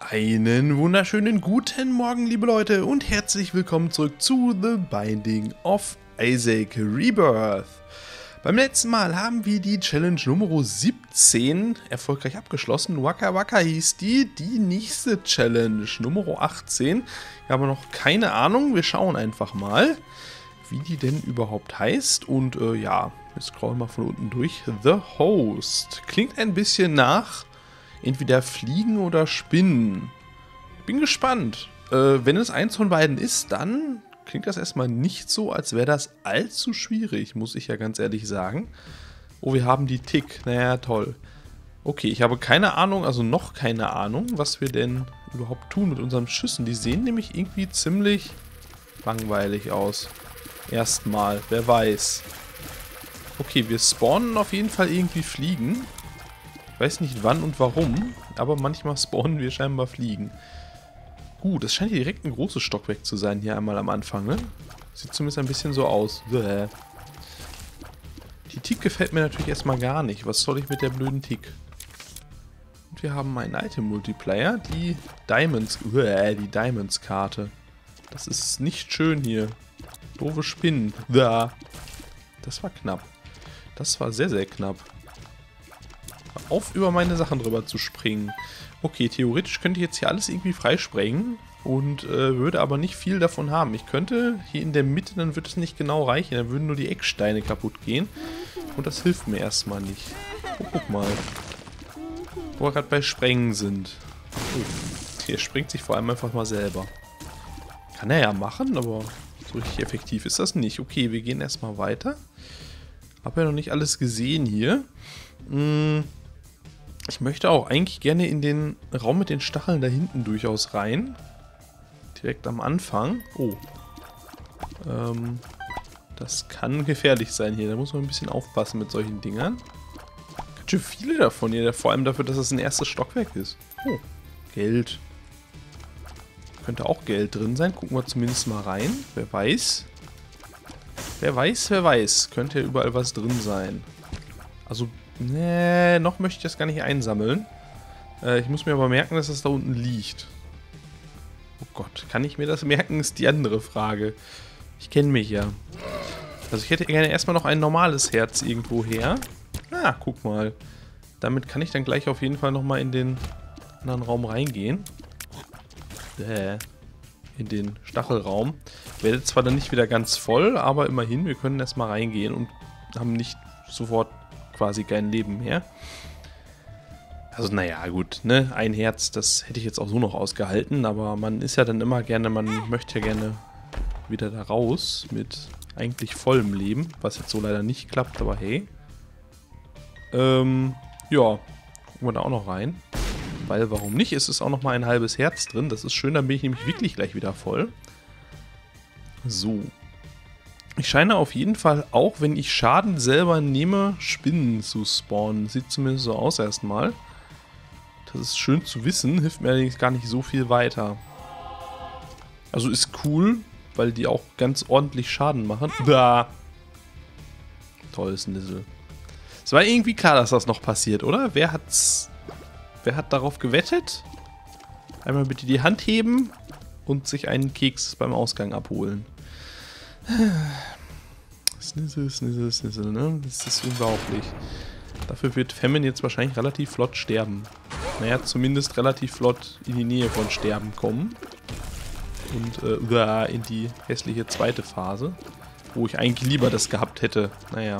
Einen wunderschönen guten Morgen, liebe Leute, und herzlich willkommen zurück zu The Binding of Isaac Rebirth. Beim letzten Mal haben wir die Challenge Nummer 17 erfolgreich abgeschlossen. Waka Waka hieß die nächste Challenge, Nummer 18. Wir haben noch keine Ahnung, wir schauen einfach mal, wie die denn überhaupt heißt. Und ja, wir scrollen mal von unten durch. The Host. Klingt ein bisschen nach entweder Fliegen oder Spinnen. Bin gespannt. Wenn es eins von beiden ist, dann klingt das erstmal nicht so, als wäre das allzu schwierig, muss ich ja ganz ehrlich sagen. Oh, wir haben die Tick. Naja, toll. Okay, ich habe keine Ahnung, also noch keine Ahnung, was wir denn überhaupt tun mit unseren Schüssen. Die sehen nämlich irgendwie ziemlich langweilig aus. Erstmal, wer weiß. Okay, wir spawnen auf jeden Fall irgendwie Fliegen. Ich weiß nicht wann und warum, aber manchmal spawnen wir scheinbar Fliegen. Gut, das scheint hier direkt ein großes Stockwerk zu sein, hier einmal am Anfang, ne? Sieht zumindest ein bisschen so aus. Die Tick gefällt mir natürlich erstmal gar nicht. Was soll ich mit der blöden Tick? Und wir haben einen Item-Multiplayer, die Diamonds-Karte. Das ist nicht schön hier. Doofe Spinnen. Das war knapp. Das war sehr, sehr knapp. Auf über meine Sachen drüber zu springen. Okay, theoretisch könnte ich jetzt hier alles irgendwie freisprengen und würde aber nicht viel davon haben. Ich könnte hier in der Mitte, dann würde es nicht genau reichen, dann würden nur die Ecksteine kaputt gehen und das hilft mir erstmal nicht. Oh, guck mal, wo wir gerade bei Sprengen sind. Oh, hier sprengt sich vor allem einfach mal selber. Kann er ja machen, aber so richtig effektiv ist das nicht. Okay, wir gehen erstmal weiter. Hab ja noch nicht alles gesehen hier. Ich möchte auch eigentlich gerne in den Raum mit den Stacheln da hinten durchaus rein. Direkt am Anfang. Oh. Das kann gefährlich sein hier. Da muss man ein bisschen aufpassen mit solchen Dingern. Ganz schön viele davon hier. Vor allem dafür, dass es ein erstes Stockwerk ist. Oh. Geld. Könnte auch Geld drin sein. Gucken wir zumindest mal rein. Wer weiß. Wer weiß, wer weiß. Könnte ja überall was drin sein. Also... Nee, noch möchte ich das gar nicht einsammeln. Ich muss mir aber merken, dass das da unten liegt. Oh Gott, kann ich mir das merken, ist die andere Frage. Ich kenne mich ja. Also ich hätte gerne erstmal noch ein normales Herz irgendwo her. Ah, guck mal. Damit kann ich dann gleich auf jeden Fall nochmal in den anderen Raum reingehen. In den Stachelraum. Werde zwar dann nicht wieder ganz voll, aber immerhin, wir können erstmal reingehen und haben nicht sofort quasi kein Leben mehr. Also naja, gut, ne, ein Herz, das hätte ich jetzt auch so noch ausgehalten, aber man ist ja dann immer gerne, man möchte ja gerne wieder da raus mit eigentlich vollem Leben, was jetzt so leider nicht klappt, aber hey. Ja, gucken wir da auch noch rein, weil warum nicht, es ist auch noch mal ein halbes Herz drin, das ist schön, dann bin ich nämlich wirklich gleich wieder voll. So. Ich scheine auf jeden Fall, auch wenn ich Schaden selber nehme, Spinnen zu spawnen. Sieht zumindest so aus erstmal. Das ist schön zu wissen, hilft mir allerdings gar nicht so viel weiter. Also ist cool, weil die auch ganz ordentlich Schaden machen. Tolles Nissel. Es war irgendwie klar, dass das noch passiert, oder? Wer hat darauf gewettet? Einmal bitte die Hand heben und sich einen Keks beim Ausgang abholen. Snissel, ne? Das ist unglaublich. Dafür wird Famine jetzt wahrscheinlich relativ flott sterben. Naja, zumindest relativ flott in die Nähe von Sterben kommen. Und in die hässliche zweite Phase. Wo ich eigentlich lieber das gehabt hätte. Naja.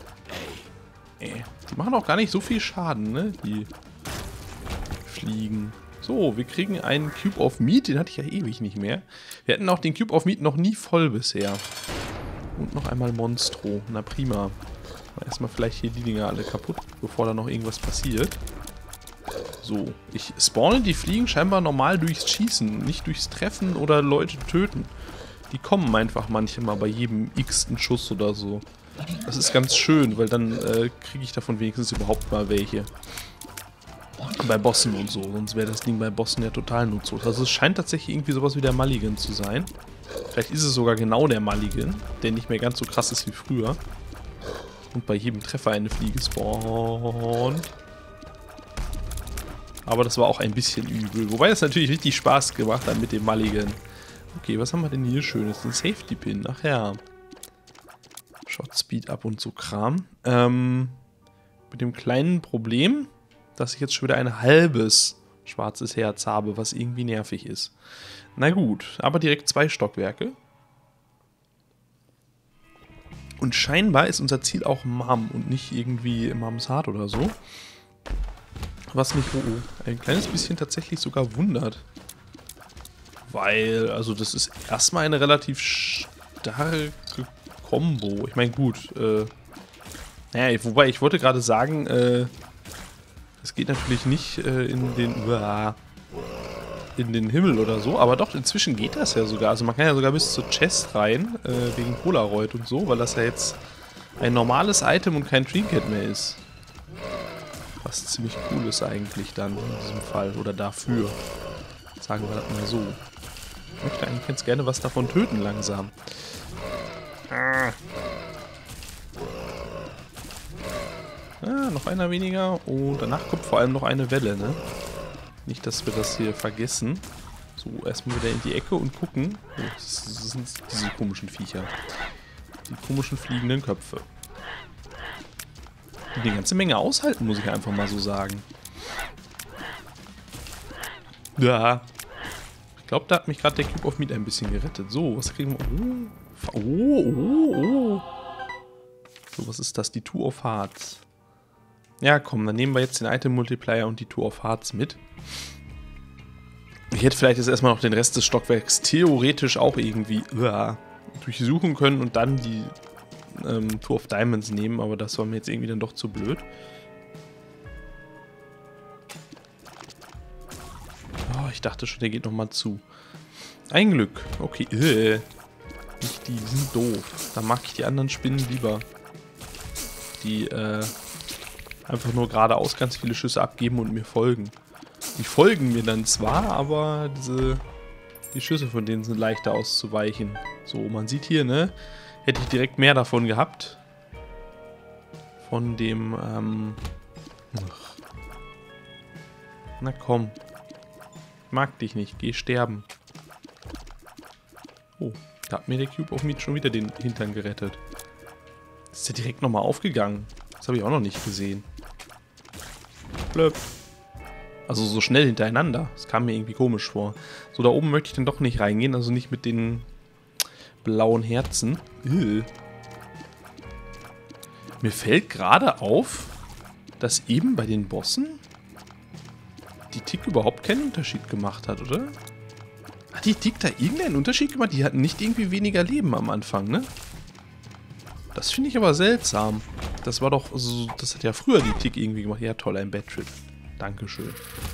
Die machen auch gar nicht so viel Schaden, ne? Die Fliegen. So, wir kriegen einen Cube of Meat, den hatte ich ja ewig nicht mehr. Wir hatten auch den Cube of Meat noch nie voll bisher. Und noch einmal Monstro. Na prima. Erstmal vielleicht hier die Dinger alle kaputt, bevor da noch irgendwas passiert. So, ich spawne die Fliegen scheinbar normal durchs Schießen, nicht durchs Treffen oder Leute töten. Die kommen einfach manchmal bei jedem x-ten Schuss oder so. Das ist ganz schön, weil dann kriege ich davon wenigstens überhaupt mal welche. Bei Bossen und so, sonst wäre das Ding bei Bossen ja total nutzlos. Also es scheint tatsächlich irgendwie sowas wie der Mulligan zu sein. Vielleicht ist es sogar genau der Mulligan, der nicht mehr ganz so krass ist wie früher. Und bei jedem Treffer eine Fliege spawnt. Aber das war auch ein bisschen übel. Wobei das natürlich richtig Spaß gemacht hat mit dem Mulligan. Okay, was haben wir denn hier Schönes? Den Safety Pin. Ach ja. Shot Speed ab und so Kram. Mit dem kleinen Problem, dass ich jetzt schon wieder ein halbes schwarzes Herz habe, was irgendwie nervig ist. Na gut, aber direkt 2 Stockwerke. Und scheinbar ist unser Ziel auch Mom und nicht irgendwie Moms Heart oder so. Was mich ein kleines bisschen tatsächlich sogar wundert. Weil, also das ist erstmal eine relativ starke Combo. Ich meine, gut, naja, wobei ich wollte gerade sagen, es geht natürlich nicht in den Himmel oder so, aber doch, inzwischen geht das ja sogar. Also man kann ja sogar bis zur Chest rein, wegen Polaroid und so, weil das ja jetzt ein normales Item und kein Trinket mehr ist. Was ziemlich cool ist eigentlich dann in diesem Fall, oder dafür. Sagen wir das mal so. Ich möchte eigentlich ganz gerne was davon töten langsam. Noch einer weniger. Und danach kommt vor allem noch eine Welle, ne? Nicht, dass wir das hier vergessen. So, erstmal wieder in die Ecke und gucken. Oh, das sind diese komischen Viecher. Die komischen fliegenden Köpfe. Die eine ganze Menge aushalten, muss ich einfach mal so sagen. Ja. Ich glaube, da hat mich gerade der Cube of Meat ein bisschen gerettet. So, was kriegen wir? Oh. So, was ist das? Die Two of Hearts. Ja, komm, dann nehmen wir jetzt den Item-Multiplier und die Two of Hearts mit. Ich hätte vielleicht jetzt erstmal noch den Rest des Stockwerks theoretisch auch irgendwie durchsuchen können und dann die Two of Diamonds nehmen, aber das war mir jetzt irgendwie dann doch zu blöd. Oh, ich dachte schon, der geht nochmal zu. Ein Glück. Okay, nicht die sind doof. Da mag ich die anderen Spinnen lieber. Die, einfach nur geradeaus ganz viele Schüsse abgeben und mir folgen. Die folgen mir dann zwar, aber die Schüsse von denen sind leichter auszuweichen. So, man sieht hier, ne? Hätte ich direkt mehr davon gehabt. Von dem, na komm. Mag dich nicht, geh sterben. Oh, da hat mir der Cube of Meat schon wieder den Hintern gerettet. Ist der direkt nochmal aufgegangen? Das habe ich auch noch nicht gesehen. Blöp. Also so schnell hintereinander. Das kam mir irgendwie komisch vor. So, da oben möchte ich dann doch nicht reingehen. Also nicht mit den blauen Herzen. Mir fällt gerade auf, dass eben bei den Bossen die Tick überhaupt keinen Unterschied gemacht hat, oder? Hat die Tick da irgendeinen Unterschied gemacht? Die hatten nicht irgendwie weniger Leben am Anfang, ne? Das finde ich aber seltsam. Das war doch so, das hat ja früher die Tick irgendwie gemacht. Ja, toll, ein Bad Trip. Dankeschön.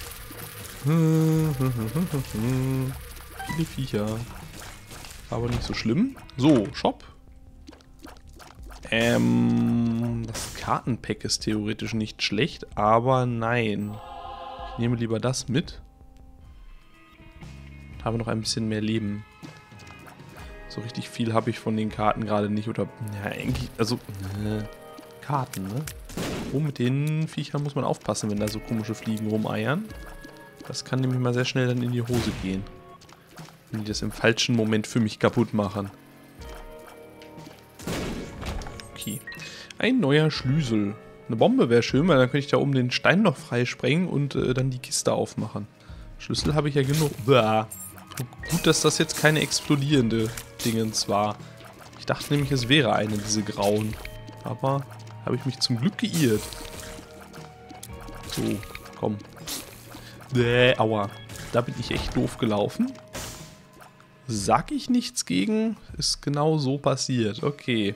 Viele Viecher. Aber nicht so schlimm. So, Shop. Das Kartenpack ist theoretisch nicht schlecht, aber nein. Ich nehme lieber das mit. Habe noch ein bisschen mehr Leben. So richtig viel habe ich von den Karten gerade nicht. Oder, ja, eigentlich, also, Karten, ne? Oh, mit den Viechern muss man aufpassen, wenn da so komische Fliegen rumeiern. Das kann nämlich mal sehr schnell dann in die Hose gehen. Wenn die das im falschen Moment für mich kaputt machen. Okay. Ein neuer Schlüssel. Eine Bombe wäre schön, weil dann könnte ich da oben den Stein noch freisprengen und dann die Kiste aufmachen. Schlüssel habe ich ja genug. Uah. Gut, dass das jetzt keine explodierende Dingens war. Ich dachte nämlich, es wäre eine, diese grauen. Aber habe ich mich zum Glück geirrt. So, komm. Aua. Da bin ich echt doof gelaufen. Sag ich nichts gegen? Ist genau so passiert. Okay.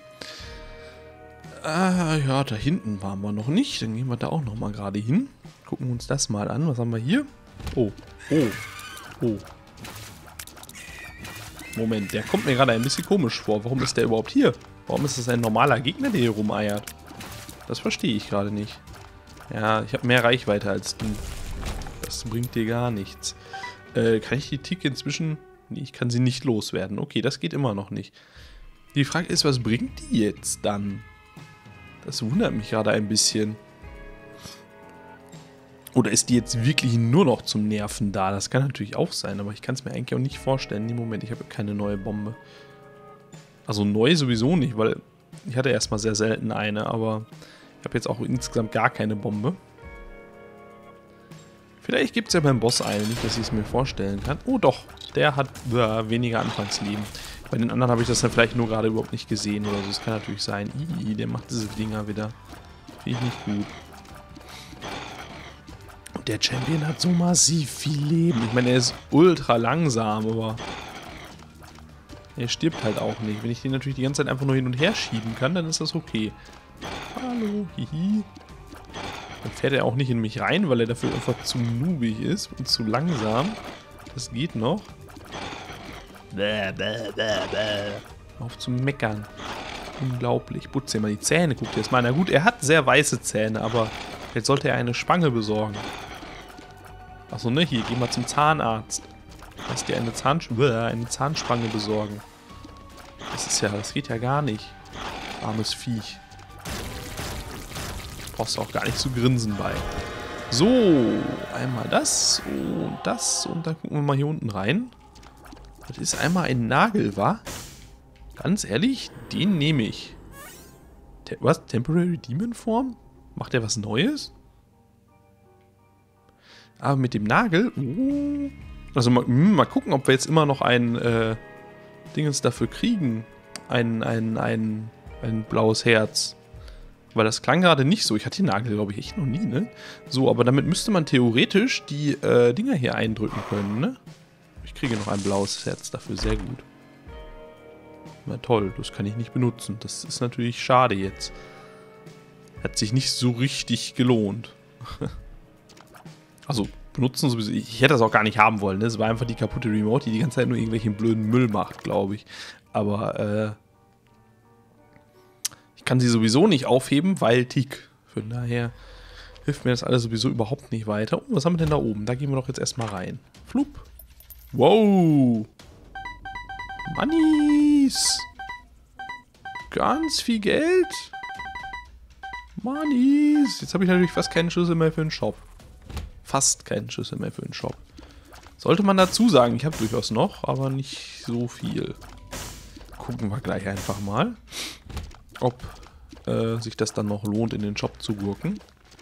Ja, da hinten waren wir noch nicht. Dann gehen wir da auch noch mal gerade hin. Gucken wir uns das mal an. Was haben wir hier? Oh. Moment, der kommt mir gerade ein bisschen komisch vor. Warum ist der überhaupt hier? Warum ist das ein normaler Gegner, der hier rumeiert? Das verstehe ich gerade nicht. Ja, ich habe mehr Reichweite als du. Das bringt dir gar nichts. Kann ich die Tick inzwischen... Nee, ich kann sie nicht loswerden. Okay, das geht immer noch nicht. Die Frage ist, was bringt die jetzt dann? Das wundert mich gerade ein bisschen. Oder ist die jetzt wirklich nur noch zum Nerven da? Das kann natürlich auch sein, aber ich kann es mir eigentlich auch nicht vorstellen. Im Moment, ich habe keine neue Bombe. Also neu sowieso nicht, weil ich hatte erstmal sehr selten eine, aber ich habe jetzt auch insgesamt gar keine Bombe. Vielleicht gibt es ja beim Boss eine, nicht, dass ich es mir vorstellen kann. Oh doch, der hat weniger Anfangsleben. Bei den anderen habe ich das dann vielleicht nur gerade überhaupt nicht gesehen oder so. Das kann natürlich sein. Der macht diese Dinger wieder. Finde ich nicht gut. Und der Champion hat so massiv viel Leben. Ich meine, er ist ultra langsam, aber er stirbt halt auch nicht. Wenn ich den natürlich die ganze Zeit einfach nur hin und her schieben kann, dann ist das okay. Hallo, hihi. Dann fährt er auch nicht in mich rein, weil er dafür einfach zu noobig ist und zu langsam. Das geht noch. Auf zu meckern. Unglaublich. Putze mal die Zähne, guck dir das mal. Na gut, er hat sehr weiße Zähne, aber jetzt sollte er eine Spange besorgen. Achso, ne, hier, geh mal zum Zahnarzt. Lass dir eine Zahnspange besorgen. Das geht ja gar nicht. Armes Viech. Brauchst du auch gar nicht zu grinsen bei. So, einmal das und dann gucken wir mal hier unten rein. Das ist einmal ein Nagel, wa? Ganz ehrlich, den nehme ich. Was? Temporary Demon Form? Macht der was Neues? Aber mit dem Nagel? Also mal gucken, ob wir jetzt immer noch ein Dingens dafür kriegen. Ein blaues Herz. Weil das klang gerade nicht so. Ich hatte den Nagel, glaube ich, echt noch nie, ne? So, aber damit müsste man theoretisch die Dinger hier eindrücken können, ne? Ich kriege noch ein blaues Herz dafür, sehr gut. Na toll, das kann ich nicht benutzen. Das ist natürlich schade jetzt. Hat sich nicht so richtig gelohnt. Also, benutzen sowieso. Ich hätte das auch gar nicht haben wollen, ne? Es war einfach die kaputte Remote, die die ganze Zeit nur irgendwelchen blöden Müll macht, glaube ich. Aber, ich kann sie sowieso nicht aufheben, weil Tick. Von daher hilft mir das alles sowieso überhaupt nicht weiter. Oh, was haben wir denn da oben? Da gehen wir doch jetzt erstmal rein. Flup. Wow. Moneys. Ganz viel Geld. Moneys. Jetzt habe ich natürlich fast keinen Schlüssel mehr für den Shop. Fast keinen Schlüssel mehr für den Shop. Sollte man dazu sagen, ich habe durchaus noch, aber nicht so viel. Gucken wir gleich einfach mal, ob sich das dann noch lohnt, in den Shop zu gurken.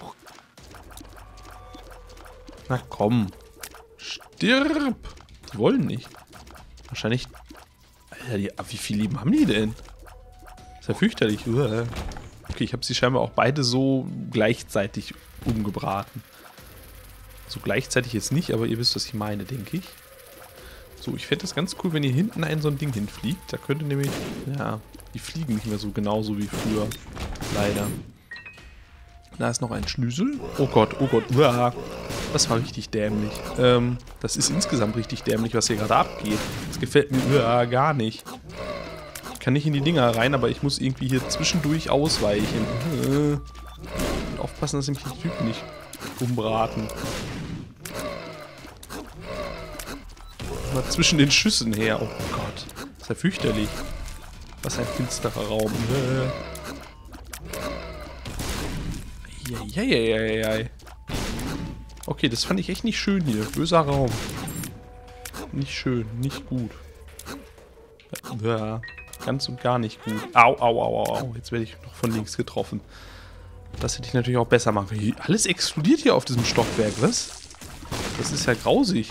Na komm. Stirb. Die wollen nicht. Wahrscheinlich... Alter, wie viel Leben haben die denn? Ist ja fürchterlich. Okay, ich habe sie scheinbar auch beide so gleichzeitig umgebraten. So gleichzeitig jetzt nicht, aber ihr wisst, was ich meine, denke ich. So, ich fände das ganz cool, wenn ihr hinten so ein Ding hinfliegt. Da könnte nämlich... Ja, die fliegen nicht mehr so genauso wie früher. Leider. Da ist noch ein Schlüssel. Oh Gott, oh Gott. Das war richtig dämlich. Das ist insgesamt richtig dämlich, was hier gerade abgeht. Das gefällt mir gar nicht. Ich kann nicht in die Dinger rein, aber ich muss irgendwie hier zwischendurch ausweichen. Und aufpassen, dass ich mich die Typen nicht umbraten. Mal zwischen den Schüssen her. Oh Gott. Das ist ja fürchterlich. Was ein finsterer Raum. Okay, das fand ich echt nicht schön hier. Böser Raum. Nicht schön, nicht gut. Ja, ganz und gar nicht gut. Au, au, au, au. Jetzt werde ich noch von links getroffen. Das hätte ich natürlich auch besser machen können. Alles explodiert hier auf diesem Stockwerk, was? Das ist ja grausig.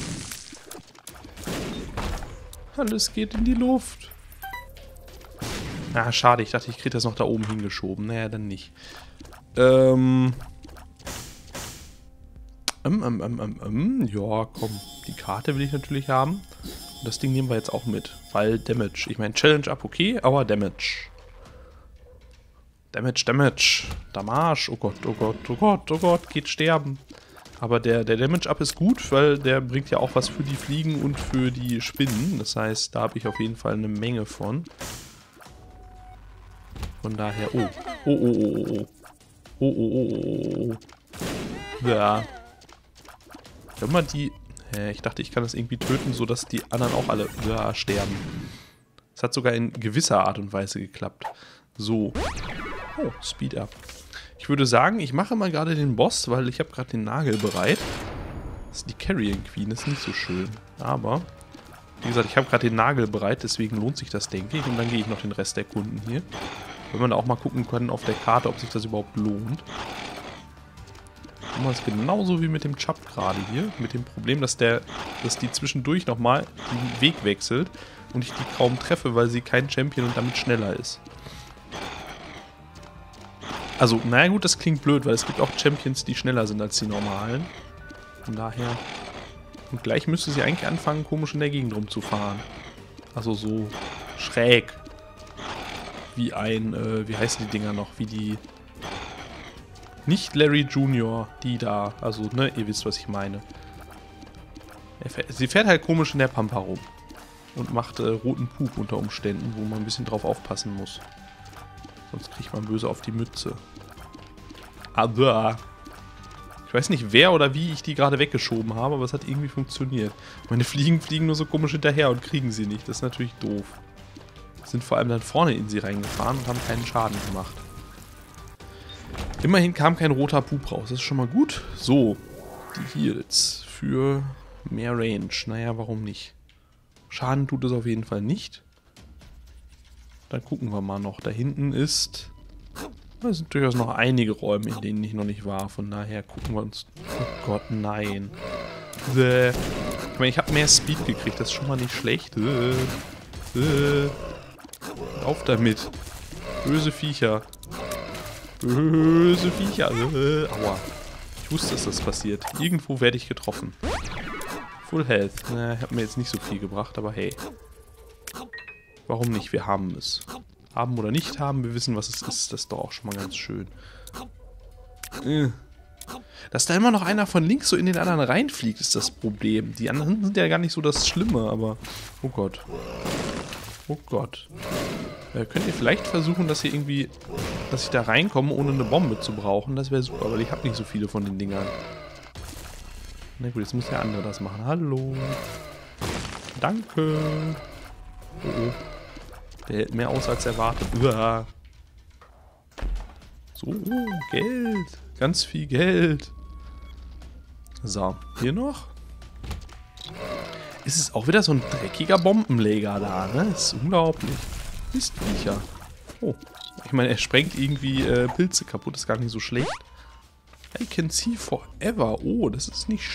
Alles geht in die Luft. Ah, schade. Ich dachte, ich kriege das noch da oben hingeschoben. Naja, dann nicht. Ja, komm. Die Karte will ich natürlich haben. Und das Ding nehmen wir jetzt auch mit. Weil Damage. Ich meine, Challenge up okay, aber Damage. Damage. Damage. Oh Gott, oh Gott, oh Gott, oh Gott. Geht sterben. Aber der Damage up ist gut, weil der bringt ja auch was für die Fliegen und für die Spinnen. Das heißt, da habe ich auf jeden Fall eine Menge von. Von daher... Oh. Oh. Ja. Wenn man die... Ich dachte, ich kann das irgendwie töten, sodass die anderen auch alle sterben. Es hat sogar in gewisser Art und Weise geklappt. So. Oh, Speed up. Ich würde sagen, ich mache mal gerade den Boss, weil ich habe gerade den Nagel bereit. Das ist die Carrion Queen, das ist nicht so schön. Aber, wie gesagt, ich habe gerade den Nagel bereit, deswegen lohnt sich das, denke ich. Und dann gehe ich noch den Rest erkunden hier. Wenn man da auch mal gucken kann auf der Karte, ob sich das überhaupt lohnt. Das ist genauso wie mit dem Chub gerade hier. Mit dem Problem, dass die zwischendurch nochmal den Weg wechselt und ich die kaum treffe, weil sie kein Champion und damit schneller ist. Also, naja gut, das klingt blöd, weil es gibt auch Champions, die schneller sind als die normalen. Von daher... Und gleich müsste sie eigentlich anfangen, komisch in der Gegend rumzufahren. Also so schräg. Wie ein, wie heißen die Dinger noch? Wie die... Nicht Larry Jr., die da. Also, ne, ihr wisst, was ich meine. Sie fährt halt komisch in der Pampa rum. Und macht roten Pup unter Umständen, wo man ein bisschen drauf aufpassen muss. Sonst kriegt man böse auf die Mütze. Aber... Ich weiß nicht, wer oder wie ich die gerade weggeschoben habe, aber es hat irgendwie funktioniert. Meine Fliegen fliegen nur so komisch hinterher und kriegen sie nicht. Das ist natürlich doof. Sind vor allem dann vorne in sie reingefahren und haben keinen Schaden gemacht. Immerhin kam kein roter Pup raus. Das ist schon mal gut. So, die Heals für mehr Range. Naja, warum nicht? Schaden tut es auf jeden Fall nicht. Dann gucken wir mal noch. Da hinten ist... Da sind durchaus noch einige Räume, in denen ich noch nicht war. Von daher gucken wir uns... Oh Gott, nein. Ich meine, ich habe mehr Speed gekriegt. Das ist schon mal nicht schlecht. Auf damit. Böse Viecher. Böse Viecher. Aua. Ich wusste, dass das passiert. Irgendwo werde ich getroffen. Full Health. Na, hat mir jetzt nicht so viel gebracht, aber hey. Warum nicht? Wir haben es. Haben oder nicht haben, wir wissen, was es ist. Das ist doch auch schon mal ganz schön. Dass da immer noch einer von links so in den anderen reinfliegt, ist das Problem. Die anderen sind ja gar nicht so das Schlimme, aber... Oh Gott. Oh Gott. Könnt ihr vielleicht versuchen, dass ihr irgendwie... Dass ich da reinkomme, ohne eine Bombe zu brauchen? Das wäre super, weil ich habe nicht so viele von den Dingern. Na gut, jetzt muss der andere das machen. Hallo. Danke. Oh, oh. Der hält mehr aus als erwartet. Uah. So, Geld. Ganz viel Geld. So, hier noch. Ist es auch wieder so ein dreckiger Bombenleger da, ne? Das ist unglaublich. Mistviecher. Oh. Ich meine, er sprengt irgendwie Pilze kaputt. Ist gar nicht so schlecht. I can see forever. Oh, das ist nicht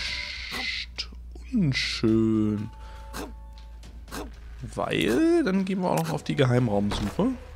unschön. Weil, dann gehen wir auch noch auf die Geheimraumsuche.